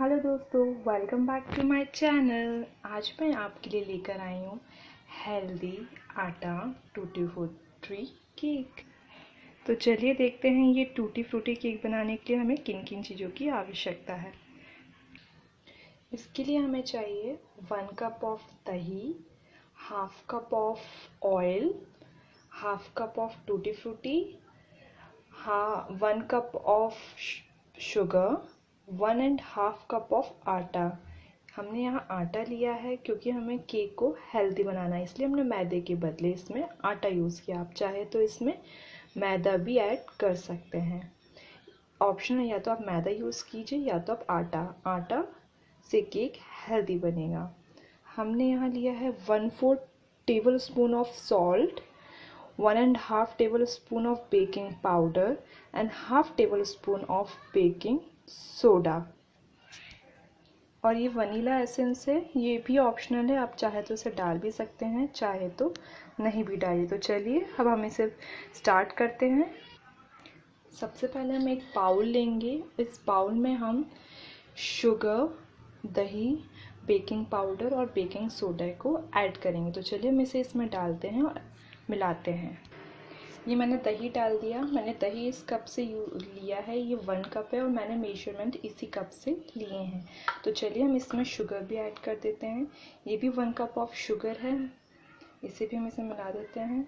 Hello दोस्तों, welcome back to my channel. आज मैं आपके लिए लेकर आई हूँ हेल्दी आटा टूटी फ्रूटी केक। तो चलिए देखते हैं ये टूटी फ्रूटी केक बनाने के लिए हमें किन किन चीज़ों की आवश्यकता है। इसके लिए हमें चाहिए 1 कप ऑफ दही, half cup of oil, half cup of tutti frutti, 1 cup of sugar, 1.5 cup of आटा। हमने यहाँ आटा लिया है क्योंकि हमें केक को हेल्दी बनाना है, इसलिए हमने मैदे के बदले इसमें आटा यूज़ किया। आप चाहे तो इसमें मैदा भी ऐड कर सकते हैं, ऑप्शन है। या तो आप मैदा यूज़ कीजिए या तो आप आटा से केक हेल्दी बनेगा। हमने यहाँ लिया है 1/4 tablespoon of salt, 1.5 tablespoon of baking powder and half tablespoon of baking soda. और ये वनीला एसेंस है, ये भी ऑप्शनल है, आप चाहे तो इसे डाल भी सकते हैं, चाहे तो नहीं भी डालिए। तो चलिए अब हम इसे स्टार्ट करते हैं। सबसे पहले हम एक बाउल लेंगे। इस बाउल में हम शुगर, दही, बेकिंग पाउडर और बेकिंग सोडा को ऐड करेंगे। तो चलिए हम इसे इसमें डालते हैं और मिलाते हैं। ये मैंने दही डाल दिया। मैंने दही इस कप से लिया है, ये 1 कप है और मैंने मेजरमेंट इसी कप से लिए हैं। तो चलिए हम इसमें शुगर भी ऐड कर देते हैं। ये भी 1 कप ऑफ शुगर है, इसे भी हम इसे मिला देते हैं।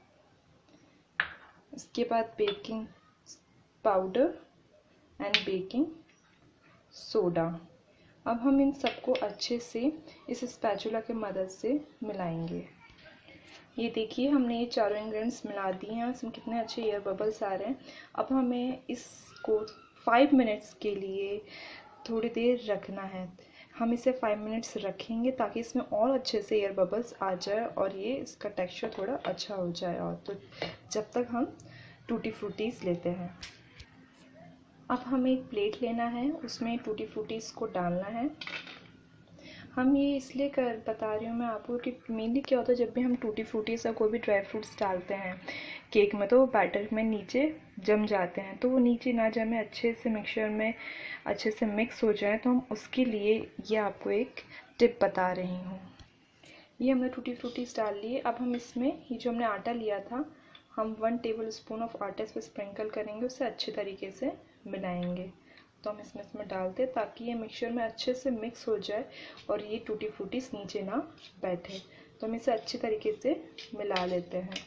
इसके बाद baking powder and baking soda. अब हम इन सबको अच्छे से इस स्पैचुला की मदद से मिलाएंगे। ये देखिए हमने ये चारों इंग्रेडिएंट्स मिला दिए हैं, इसमें कितने अच्छे एयर बबल्स आ रहे हैं। अब हमें इसको 5 मिनट्स के लिए थोड़ी देर रखना है। हम इसे 5 मिनट्स रखेंगे ताकि इसमें और अच्छे से एयर बबल्स आ जाए और ये इसका टेक्सचर थोड़ा अच्छा हो जाए। और तो जब तक हम टूटी फ्रूटीज़ लेते हैं। अब हमें एक प्लेट लेना है, उसमें टूटी फ्रूटीज़ को डालना है। हम ये इसलिए बता रही हूँ मैं आपको कि मेनली क्या होता है, जब भी हम टूटी फ्रूटीज या कोई भी ड्राई फ्रूट्स डालते हैं केक में तो वो बैटर में नीचे जम जाते हैं। तो वो नीचे ना जमे, अच्छे से मिक्सचर में अच्छे से मिक्स हो जाए, तो हम उसके लिए ये आपको एक टिप बता रही हूँ। ये हमने टूटी फ्रूटीज डाल लिए। अब हम इसमें ये जो हमने आटा लिया था, हम 1 टेबल स्पून ऑफ आटा इस पर स्प्रिंकल करेंगे, उससे अच्छे तरीके से मिलाएंगे। तो हम इसमें डालते हैं ताकि ये मिक्सचर में अच्छे से मिक्स हो जाए और ये टूटी फ्रूटीज नीचे ना बैठे। तो हम इसे अच्छे तरीके से मिला लेते हैं।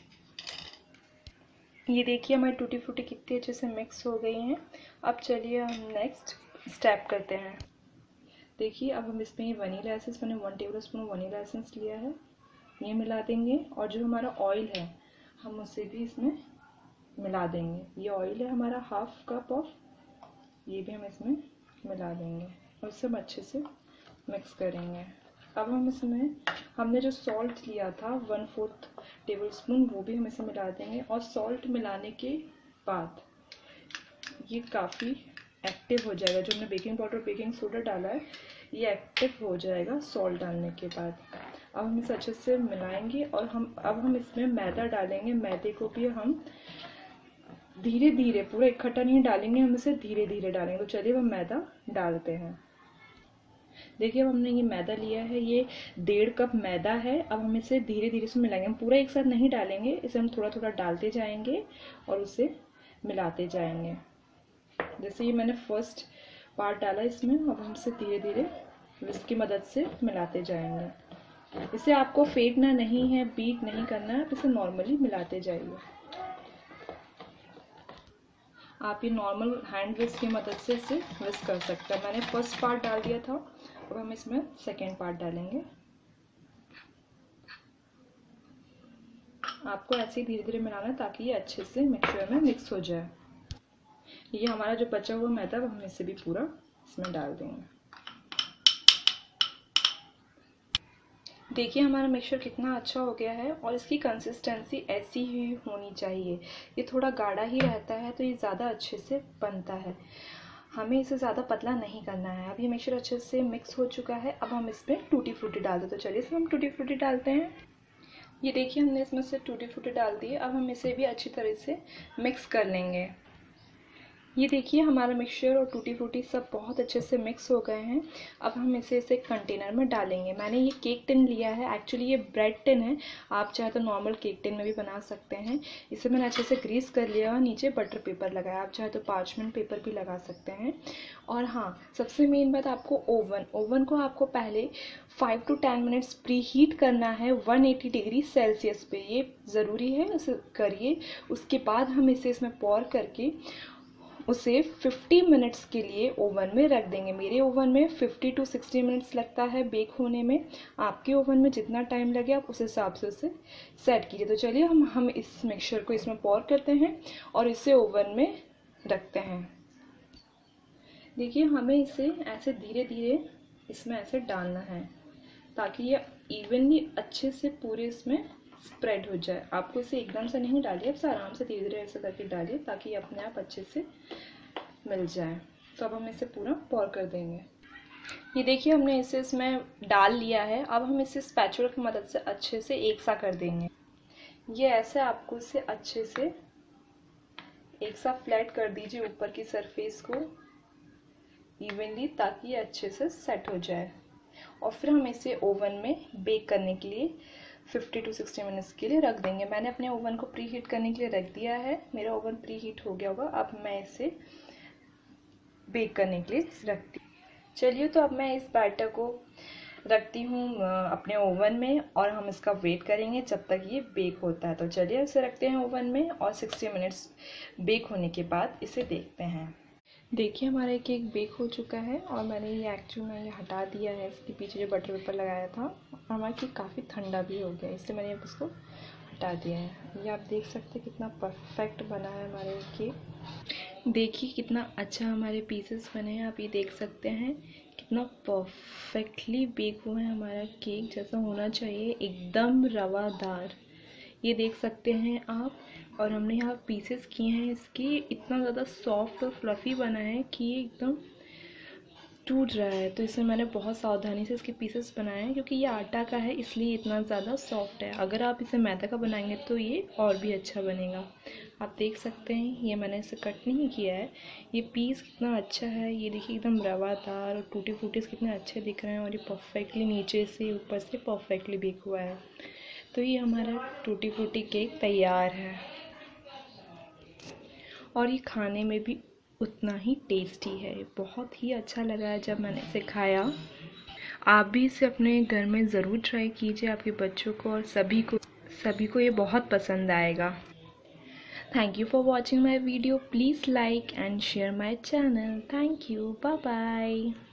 ये देखिए हमारी टूटी फ्रूटी कितनी अच्छे से मिक्स हो गई हैं। अब चलिए हम नेक्स्ट स्टेप करते हैं। देखिए अब हम इसमें वनीला एसेंस, मैंने 1 टेबल स्पून वनीला एसेंस लिया है, ये मिला देंगे। और जो हमारा ऑयल है हम उसे भी इसमें मिला देंगे। ये ऑयल है हमारा 1/2 कप ऑफ, ये भी हम इसमें मिला देंगे और इसे हम अच्छे से मिक्स करेंगे। अब हम इसमें हमने जो सॉल्ट लिया था 1/4 टेबल स्पून, वो भी हम इसे मिला देंगे। और सॉल्ट मिलाने के बाद ये काफ़ी एक्टिव हो जाएगा। जो हमने बेकिंग पाउडर बेकिंग सोडा डाला है ये एक्टिव हो जाएगा सॉल्ट डालने के बाद। अब हम इसे अच्छे से मिलाएंगे और अब हम इसमें मैदा डालेंगे। मैदे को भी हम धीरे धीरे, पूरा इकट्ठा नहीं डालेंगे, हम इसे धीरे धीरे डालेंगे। तो चलिए हम मैदा डालते हैं। देखिए अब हमने ये मैदा लिया है, ये 1.5 कप मैदा है। अब हम इसे धीरे धीरे से मिलाएंगे, हम पूरा एक साथ नहीं डालेंगे, इसे हम थोड़ा थोड़ा डालते जाएंगे और उसे मिलाते जाएंगे। जैसे ये मैंने फर्स्ट पार्ट डाला इसमें, अब हम इसे धीरे धीरे विस्क की मदद से मिलाते जाएंगे। इसे आपको फेंटना नहीं है, बीट नहीं करना है, आप इसे नॉर्मली मिलाते जाइए। आप ये नॉर्मल हैंड विस्क की मदद से इसे विस्क कर सकते हैं। मैंने फर्स्ट पार्ट डाल दिया था, अब हम इसमें सेकेंड पार्ट डालेंगे। आपको ऐसे ही धीरे धीरे मिलाना है ताकि ये अच्छे से मिक्सचर में मिक्स हो जाए। ये हमारा जो बचा हुआ मैदा हम इसे भी पूरा इसमें डाल देंगे। देखिए हमारा मिक्सचर कितना अच्छा हो गया है और इसकी कंसिस्टेंसी ऐसी ही होनी चाहिए। ये थोड़ा गाढ़ा ही रहता है तो ये ज़्यादा अच्छे से बनता है, हमें इसे ज़्यादा पतला नहीं करना है। अब ये मिक्सचर अच्छे से मिक्स हो चुका है। अब हम इसमें टूटी फ्रूटी डाल देते, तो चलिए इसमें हम टूटी फ्रूटी डालते हैं। ये देखिए हमने इसमें से टूटी फ्रूटी डाल दी। अब हम इसे भी अच्छी तरह से मिक्स कर लेंगे। ये देखिए हमारा मिक्सचर और टूटी फ्रूटी सब बहुत अच्छे से मिक्स हो गए हैं। अब हम इसे कंटेनर में डालेंगे। मैंने ये केक टिन लिया है, एक्चुअली ये ब्रेड टिन है, आप चाहे तो नॉर्मल केक टिन में भी बना सकते हैं। इसे मैंने अच्छे से ग्रीस कर लिया और नीचे बटर पेपर लगाया, आप चाहे तो पार्चमेंट पेपर भी लगा सकते हैं। और हाँ, सबसे मेन बात, आपको ओवन को आपको पहले 5 to 10 मिनट्स प्री हीट करना है 180 डिग्री सेल्सियस पे, ये ज़रूरी है, इसे करिए। उसके बाद हम इसे इसमें पॉर करके उसे 50 मिनट्स के लिए ओवन में रख देंगे। मेरे ओवन में 50 to 60 मिनट्स लगता है बेक होने में। आपके ओवन में जितना टाइम लगे आप उस हिसाब से उसे सेट कीजिए। तो चलिए हम इस मिक्सचर को इसमें पॉर करते हैं और इसे ओवन में रखते हैं। देखिए हमें इसे ऐसे धीरे धीरे इसमें ऐसे डालना है ताकि ये इवनली अच्छे से पूरे इसमें स्प्रेड हो जाए। आपको इसे एकदम से नहीं डालिए, आप आराम से धीरे धीरे ऐसे करके डालिए ताकि अपने आप अच्छे से मिल जाए। तो अब हम इसे पूरा पॉर कर देंगे। ये देखिए हमने इसे इसमें डाल लिया है। अब हम इसे स्पैचुला की मदद से अच्छे से एक सा कर देंगे। ये ऐसे आपको इसे अच्छे से एक सा फ्लैट कर दीजिए ऊपर की सरफेस को इवनली, ताकि ये अच्छे से सेट हो जाए। और फिर हम इसे ओवन में बेक करने के लिए 50 to 60 मिनट्स के लिए रख देंगे। मैंने अपने ओवन को प्री हीट करने के लिए रख दिया है, मेरा ओवन प्री हीट हो गया होगा। अब मैं इसे बेक करने के लिए रखती हूँ। चलिए तो अब मैं इस बैटर को रखती हूँ अपने ओवन में और हम इसका वेट करेंगे जब तक ये बेक होता है। तो चलिए इसे रखते हैं ओवन में और 60 मिनट्स बेक होने के बाद इसे देखते हैं। देखिए हमारा केक बेक हो चुका है और मैंने ये एक्चुअली में ये हटा दिया है, इसके पीछे जो बटर पेपर लगाया था। और हमारा केक काफ़ी ठंडा भी हो गया, इसलिए मैंने अब इसको हटा दिया है। ये आप देख सकते हैं कितना परफेक्ट बना है हमारे केक। देखिए कितना अच्छा हमारे पीसेस बने हैं, आप ये देख सकते हैं कितना परफेक्टली बेक हुआ है हमारा केक, जैसा होना चाहिए, एकदम रवादार। ये देख सकते हैं आप। और हमने यहाँ पीसेस किए हैं इसके, इतना ज़्यादा सॉफ्ट और फ्लफ़ी बना है कि ये एकदम टूट रहा है। तो इसमें मैंने बहुत सावधानी से इसके पीसेस बनाए हैं क्योंकि ये आटा का है इसलिए इतना ज़्यादा सॉफ्ट है। अगर आप इसे मैदा का बनाएंगे तो ये और भी अच्छा बनेगा। आप देख सकते हैं ये मैंने इसे कट नहीं किया है। ये पीस कितना अच्छा है, ये देखिए एकदम रवादार और टूटी फूटी कितने अच्छे दिख रहे हैं। और ये परफेक्टली नीचे से ऊपर से परफेक्टली बेक हुआ है। तो ये हमारा टूटी फूटी केक तैयार है और ये खाने में भी उतना ही टेस्टी है। बहुत ही अच्छा लगा है जब मैंने इसे खाया। आप भी इसे अपने घर में ज़रूर ट्राई कीजिए, आपके बच्चों को और सभी को ये बहुत पसंद आएगा। Thank you for watching my video. Please like and share my channel. Thank you. Bye bye.